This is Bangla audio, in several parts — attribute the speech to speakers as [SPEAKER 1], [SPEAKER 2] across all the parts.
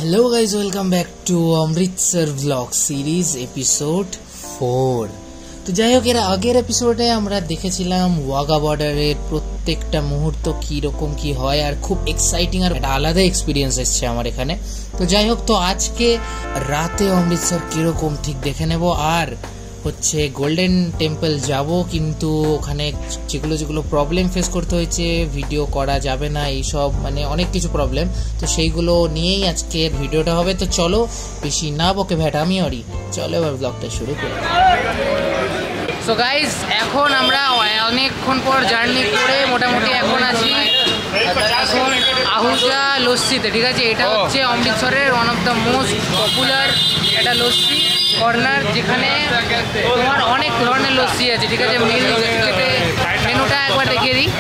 [SPEAKER 1] Hello guys welcome back to Amritsar vlog series episode 4। তো যাই হোক এর আগের এপিসোডে আমরা দেখেছিলাম ওয়াগা বর্ডারের প্রত্যেকটা মুহূর্ত কি রকম কি হয় আর খুব এক্সাইটিং আর একটা আলাদা এক্সপিরিয়েন্স এসছে আমার এখানে। তো যাই হোক, তো আজকে রাতে অমৃতসর কিরকম ঠিক দেখে নেব। আর হচ্ছে গোল্ডেন টেম্পল যাব, কিন্তু ওখানে যেগুলো প্রবলেম ফেস করতে হয়েছে, ভিডিও করা যাবে না, এইসব মানে অনেক কিছু প্রবলেম, তো সেইগুলো নিয়েই আজকের ভিডিওটা হবে। তো চলো বেশি না বকে ভ্যাটামি অরি, চলো এবার ব্লগটা শুরু করি। সো গাইজ, এখন আমরা অনেকক্ষণ পর জার্নি করে মোটামুটি এখন আছি আহুজা লস্যিতে, ঠিক আছে। এটা হচ্ছে অমৃতসরের one of the most popular একটা লস্যি কর্নার, যেখানে তোমার অনেক ধরনের লস্যি আছে, ঠিক আছে। মেনুটা একবার দেখিয়ে দিই।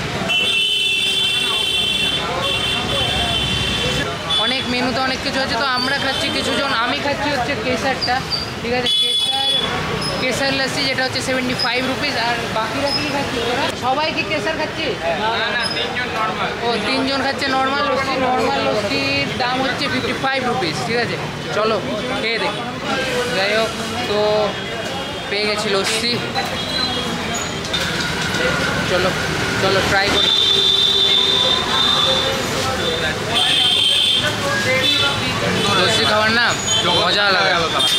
[SPEAKER 1] অনেক মেনুতে অনেক কিছু আছে। তো আমরা খাচ্ছি কিছুজন, আমি খাচ্ছি হচ্ছে কেসারটা, ঠিক আছে। কেসার লস্যি, যেটা হচ্ছে 75 রুপিস। আর বাকিরা কি খাচ্ছি? সবাই কি কেসার খাচ্ছি? ও, 3 জন খাচ্ছে নর্মাল লস্যি। নর্মাল লস্যির দাম হচ্ছে 55 রুপিস, ঠিক আছে। চলো খেয়ে দেখি। যাই হোক, তো পেয়ে গেছি লস্যি, চলো চলো ট্রাই করি। লস্যি খাবার না মজা লাগে,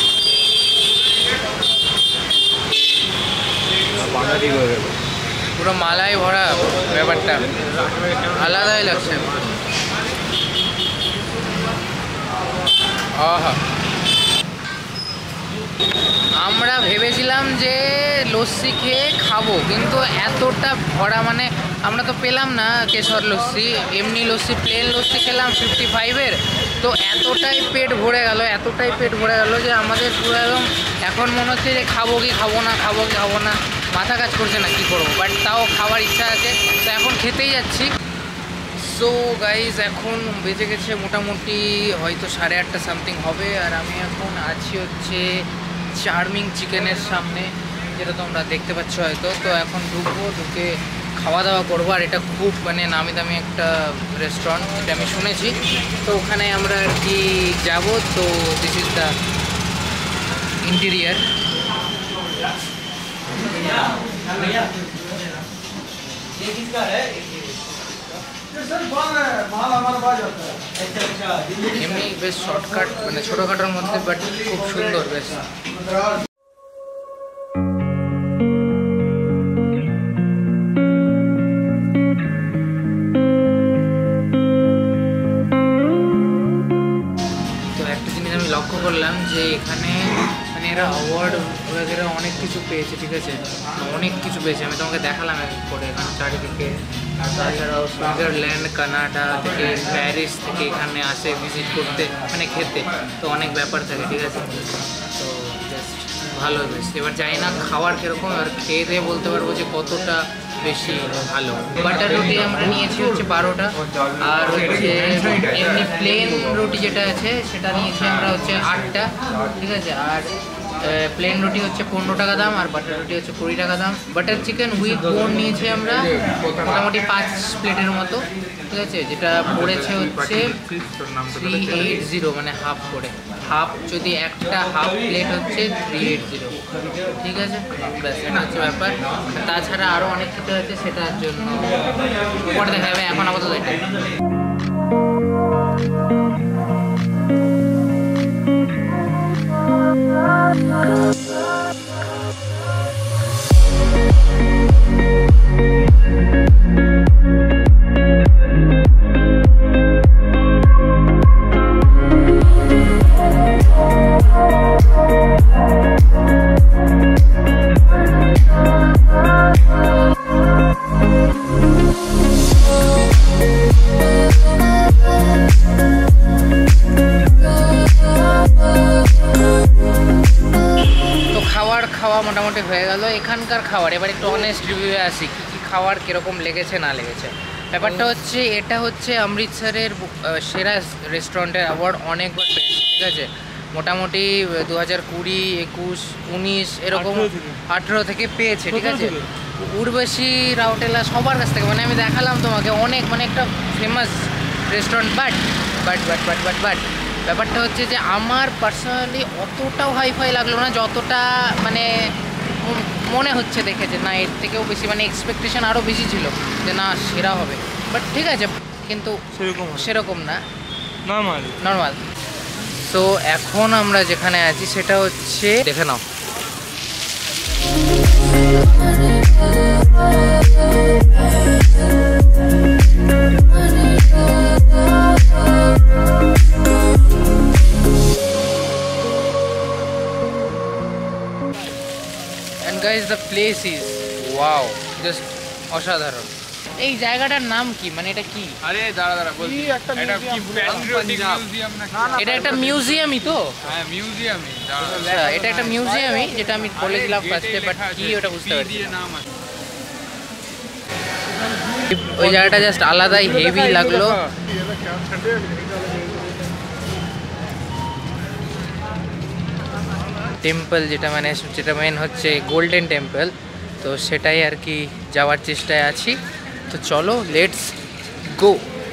[SPEAKER 1] পুরো মালাই ভরা ব্যাপারটা, আলাদাই লাগছে। আমরা ভেবেছিলাম যে লস্যি খেয়ে খাবো, কিন্তু এতটা ভরা, মানে আমরা তো পেলাম না কেশর লস্যি, এমনি লস্যি প্লেন লস্যি খেলাম 55-এর। তো এতটাই পেট ভরে গেল যে আমাদের পুরো একদম এখন মনে হচ্ছে যে খাবো কি খাবো না, মাথা কাজ করছে না কি করবো, বাট তাও খাওয়ার ইচ্ছা আছে, তো এখন খেতেই যাচ্ছি। সো গাইজ, এখন বেজে গেছে মোটামুটি হয়তো 8:30 সামথিং হবে। আর আমি এখন আছি হচ্ছে চার্মিং চিকেনের সামনে, যেটা তোমরা দেখতে পাচ্ছ হয়তো। তো এখন ঢুকে খাওয়া দাওয়া করবো। আর এটা খুব মানে নামি দামি একটা রেস্টুরেন্ট, যেটা আমি শুনেছি। তো ওখানে আমরা আর কি যাবো। তো দিস ইজ দ্য ইন্টেরিয়ার। এমনি বেশ শর্টকাট, মানে ছোটোখাটোর মধ্যে, বাট খুব সুন্দর বেশ। লক্ষ্য করলাম যে এখানে মানে এরা অ্যাওয়ার্ড বগেরা অনেক কিছু পেয়েছে, ঠিক আছে, অনেক কিছু পেয়েছে। আমি তোমাকে দেখালাম করে এখানে চারিদিকে। তাছাড়াও সুইজারল্যান্ড, কানাডা থেকে, প্যারিস থেকে এখানে আসে ভিজিট করতে, মানে খেতে, তো অনেক ব্যাপার থাকে, ঠিক আছে। তো জাস্ট ভালো বেশ। এবার জানি না খাওয়ার কীরকম, আর খেয়ে দিয়ে বলতে পারবো যে কতটা বেশি ভালো। বাটার রুটি আমরা নিয়েছি হচ্ছে 12টা, আর হচ্ছে এমনি প্লেন রুটি যেটা আছে সেটা নিয়েছি আমরা হচ্ছে 8টা, ঠিক আছে। আর প্লেন রুটি হচ্ছে 15 টাকা দাম, আর বাটার রুটি হচ্ছে 20 টাকা দাম। বাটার চিকেন উইথ বোন নিয়েছি আমরা মোটামুটি 5 প্লেটের মতো, ঠিক আছে। যেটা পড়েছে হচ্ছে 380, মানে হাফ করে। হাফ যদি একটা হাফ প্লেট হচ্ছে 380, ঠিক আছে। ব্যাস, এটা হচ্ছে ব্যাপার। তাছাড়া আরও অনেক কিছু আছে, সেটার জন্য পরে দেখা যাবে। এখন আপাতত এটা। খাওয়া মোটামুটি হয়ে গেল এখানকার খাবার। এবার একটু অনেস্ট রিভিউয়ে আসি কী কী খাওয়ার কীরকম লেগেছে না লেগেছে। ব্যাপারটা হচ্ছে, এটা হচ্ছে অমৃতসরের সেরা রেস্টুরেন্টের অ্যাওয়ার্ড অনেকবার পেয়েছে, ঠিক আছে। মোটামুটি 2020, 21, 19 এরকম 18 থেকে পেয়েছে, ঠিক আছে। উর্বশী রাউটেলা সবার কাছ থেকে, মানে আমি দেখালাম তোমাকে অনেক, মানে একটা ফেমাস রেস্টুরেন্ট। বাট ব্যাপারটা হচ্ছে যে আমার পার্সোনালি অতটাও হাইফাই লাগলো না, যতটা মানে মনে হচ্ছে দেখে যে না এর থেকেও বেশি, মানে এক্সপেকটেশন আরও বেশি ছিল যে না সেরা হবে, বাট ঠিক আছে, কিন্তু সেরকম না, নর্মাল। তো এখন আমরা যেখানে আছি সেটা হচ্ছে, দেখে নাও, and guys the place is wow, just অসাধারণ। এই জায়গাটার নাম কি, মানে এটা কি?
[SPEAKER 2] আরে দাঁড়া বলছি,
[SPEAKER 1] এটা একটা মিউজিয়ামই তো?
[SPEAKER 2] হ্যাঁ মিউজিয়ামই।
[SPEAKER 1] আচ্ছা এটা একটা মিউজিয়ামই, যেটা আমি বলেছিলাম ফার্স্টে, বাট কি ওটা বুঝতে পারছি না। ওই জায়গাটা জাস্ট আলাদাই হেভি লাগলো। টেম্পল যেটা মেন হচ্ছে গোল্ডেন টেম্পল, তো সেটাই আর কি যাওয়ার চেষ্টায় আছি। তো চলো লেটস গো।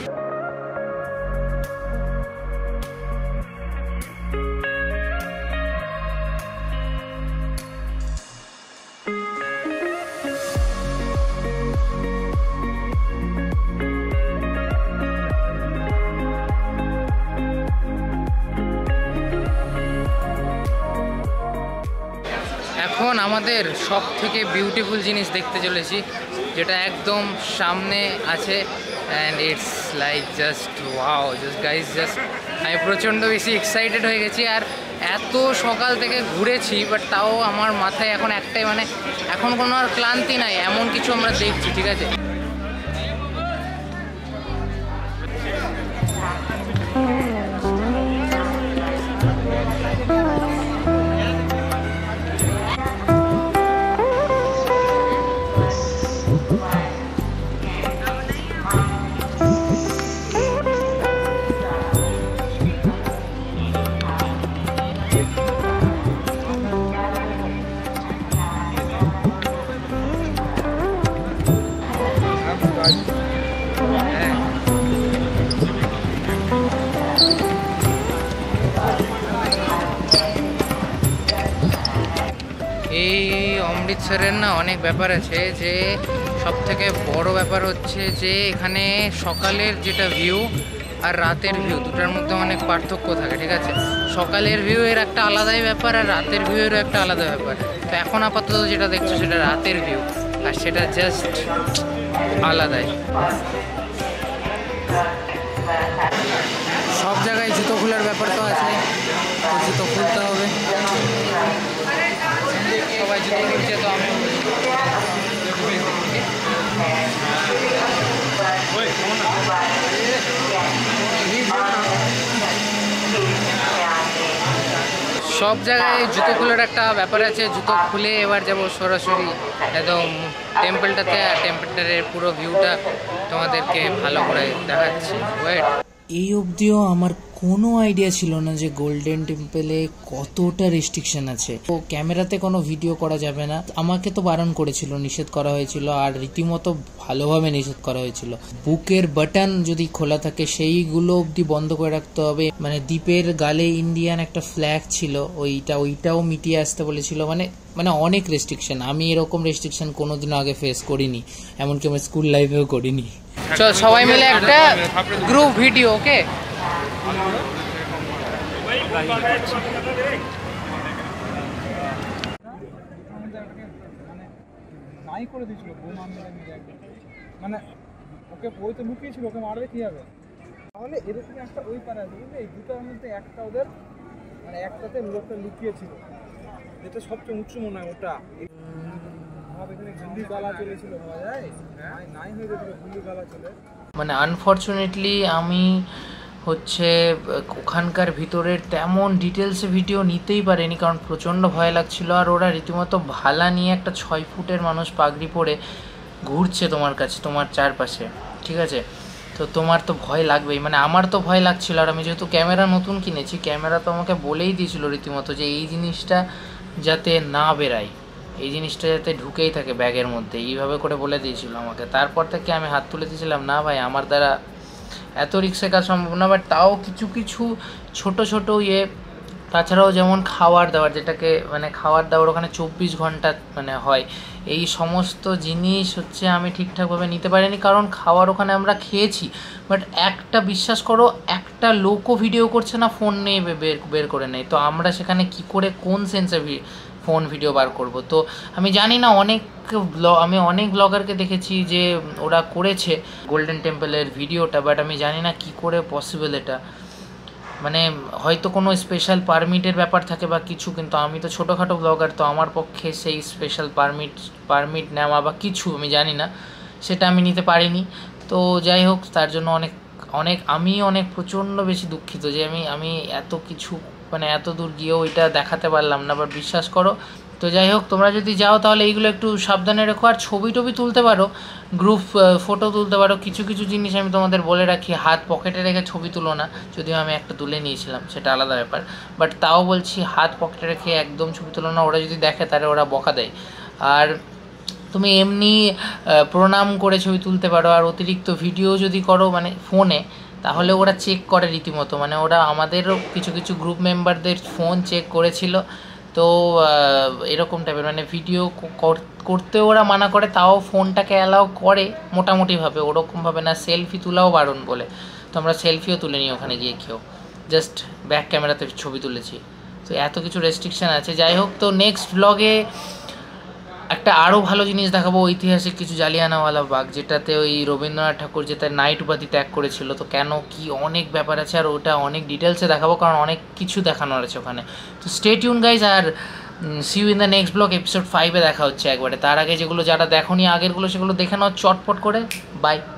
[SPEAKER 1] এখন আমাদের সব থেকে বিউটিফুল জিনিস দেখতে চলেছি, যেটা একদম সামনে আছে, and it's like just wow, just guys just আমি প্রচণ্ড বেশি এক্সাইটেড হয়ে গেছি। আর এত সকাল থেকে ঘুরেছি, বাট তাও আমার মাথায় এখন একটাই, মানে এখন কোনো আর ক্লান্তি নাই, এমন কিছু আমরা দেখছি, ঠিক আছে। এই অমৃতসরের না অনেক ব্যাপার আছে, যে সব থেকে বড় ব্যাপার হচ্ছে যে এখানে সকালের যেটা ভিউ আর রাতের ভিউ, দুটার মধ্যে অনেক পার্থক্য থাকে, ঠিক আছে। সকালের ভিউ এর একটা আলাদাই ব্যাপার, আর রাতের ভিউ এরও একটা আলাদা ব্যাপার। তো এখন আপাতত যেটা দেখছো সেটা রাতের ভিউ, আর সেটা জাস্ট আলাদাই। সব জায়গায় জুতো খোলার ব্যাপার তো আছে, তো জুতো খুলতে হবে। সবাই জুতো খুলছে, তো আমি সব জায়গায় জুতো খোলার একটা ব্যাপার আছে। জুতো খুলে এবার যাব সরাসরি একদম টেম্পলটাতে, আর টেম্পলটার পুরো ভিউটা তোমাদেরকে ভালো করে দেখাচ্ছি। ওয়েট, এই অবধিও আমার কোনো আইডিয়া ছিল না যে গোল্ডেন টেম্পলে কতটা রেস্ট্রিকশন আছে। তো ক্যামেরাতে কোনো ভিডিও করা যাবে না, আমাকে তো বারণ করেছিল, নিষেধ করা হয়েছিল, আর রীতিমতো ভালোভাবে নিষেধ করা হয়েছিল। বুকের বাটন যদি খোলা থাকে সেইগুলো অবধি বন্ধ করে রাখতে হবে। মানে দ্বীপের গালে ইন্ডিয়ান একটা ফ্ল্যাগ ছিল, ওইটাও মিটিয়ে আসতে বলেছিল। মানে অনেক রেস্ট্রিকশন। আমি এরকম রেস্ট্রিকশন কোনোদিনও আগে ফেস করিনি, এমনকি আমি স্কুল লাইফেও করিনি। চল সবাই মিলে একটা গ্রুপ ভিডিও, ওকে?
[SPEAKER 2] নাই করে দিয়েছিল, মানে ওকে বই তো লুকিয়েছিল, ওকে মারবে কি হবে? তাহলে এরকম একটা ওই পারে আছে, বুঝলি? এই দুটার মধ্যে একটা ওদের, মানে একটাতে লোকটা লুকিয়েছিল, যেটা সবচেয়ে উঁচু মনে হয় ওটা। এখানে গুলি গালা চলেছিল, ভাবা যায় নাই হয়ে গেছিল গুলি গালা চলে।
[SPEAKER 1] মানে আনফর্চুনেটলি আমি হচ্ছে ওখানকার ভিতরের তেমন ডিটেলসে ভিডিও নিতেই পারিনি, কারণ প্রচণ্ড ভয় লাগছিল। আর ওরা রীতিমতো ভালা নিয়ে একটা 6 ফুটের মানুষ পাগড়ি পরে ঘুরছে তোমার কাছে, তোমার চারপাশে, ঠিক আছে। তো তোমার তো ভয় লাগবেই, মানে আমার তো ভয় লাগছিল। আর আমি যেহেতু ক্যামেরা নতুন কিনেছি, ক্যামেরা তো আমাকে বলেই দিয়েছিল রীতিমতো যে এই জিনিসটা যাতে না বেরায়, এই জিনিসটা যাতে ঢুকেই থাকে ব্যাগের মধ্যে, এইভাবে করে বলে দিয়েছিল আমাকে। তারপর থেকে আমি হাত তুলে দিয়েছিলাম, না ভাই আমার দ্বারা এত রিস্ক শেখা সম্ভব না, বাট তাও কিছু কিছু ছোট ছোট ইয়ে, তাছাড়াও যেমন খাওয়ার দাওয়ার, যেটাকে মানে খাওয়ার দাওয়ার ওখানে 24 ঘন্টা মানে হয়, এই সমস্ত জিনিস হচ্ছে আমি ঠিকঠাকভাবে নিতে পারিনি, কারণ খাওয়ার ওখানে আমরা খেয়েছি, বাট একটা বিশ্বাস করো একটা লোকও ভিডিও করছে না, ফোন নিয়ে বের করে নেই, তো আমরা সেখানে কি করে কোন সেন্সে ফোন ভিডিও বার করব। তো আমি জানি না, আমি অনেক ব্লগারকে দেখেছি যে ওরা করেছে গোল্ডেন টেম্পলের ভিডিওটা, বাট আমি জানি না কি করে পসিবল এটা, মানে হয়তো কোনো স্পেশাল পারমিটের ব্যাপার থাকে বা কিছু, কিন্তু আমি তো ছোটোখাটো ব্লগার, তো আমার পক্ষে সেই স্পেশাল পারমিট নেওয়া বা কিছু আমি জানি না, সেটা আমি নিতে পারিনি। তো যাই হোক, তার জন্য আমি অনেক প্রচণ্ড বেশি দুঃখিত যে আমি এত কিছু মানে এত দূর গিয়েও এটা দেখাতে পারলাম না, বাট বিশ্বাস করো। তো যাই হোক, তোমরা যদি যাও তাহলে এইগুলো একটু সাবধানে রেখো, আর ছবি টবি তুলতে পারো, গ্রুপ ফটো তুলতে পারো। কিছু কিছু জিনিস আমি তোমাদের বলে রাখি, হাত পকেটে রেখে ছবি তুলো না, যদিও আমি একটা তুলে নিয়েছিলাম, সেটা আলাদা ব্যাপার, বাট তাও বলছি হাত পকেটে রেখে একদম ছবি তুলো না, ওরা যদি দেখে তাহলে ওরা বকা দেয়। আর তুমি এমনি প্রণাম করে ছবি তুলতে পারো, আর অতিরিক্ত ভিডিও যদি করো মানে ফোনে, তাহলে ওরা চেক করে রীতিমতো, মানে ওরা আমাদেরও কিছু কিছু গ্রুপ মেম্বারদের ফোন চেক করেছিল, তো এরকম টাইপের মানে ভিডিও করতে ওরা মানা করে, তাও ফোনটাকে অ্যালাউ করে মোটামুটিভাবে, ওরকমভাবে না, সেলফি তোলাও বারণ বলে, তো আমরা সেলফিও তুলে নিই ওখানে গিয়ে, জাস্ট ব্যাক ক্যামেরাতে ছবি তুলেছি। তো এত কিছু রেস্ট্রিকশান আছে। যাই হোক, তো নেক্সট ব্লগে একটা আরও ভালো জিনিস দেখাবো, ঐতিহাসিক কিছু জালিয়ানওয়ালা বাগ, যেটাতে ওই রবীন্দ্রনাথ ঠাকুর যেটা নাইট উপাধি ত্যাগ করেছিল, তো কেন কি অনেক ব্যাপার আছে, আর ওটা অনেক ডিটেলসে দেখাবো, কারণ অনেক কিছু দেখানোর আছে ওখানে। তো স্টে টিউন গাইজ, আর see you in the next vlog, episode 5-এ দেখা হচ্ছে একবারে। তার আগে যেগুলো যারা দেখোনি আগেরগুলো, সেগুলো দেখে নাও চটপট করে। বাই।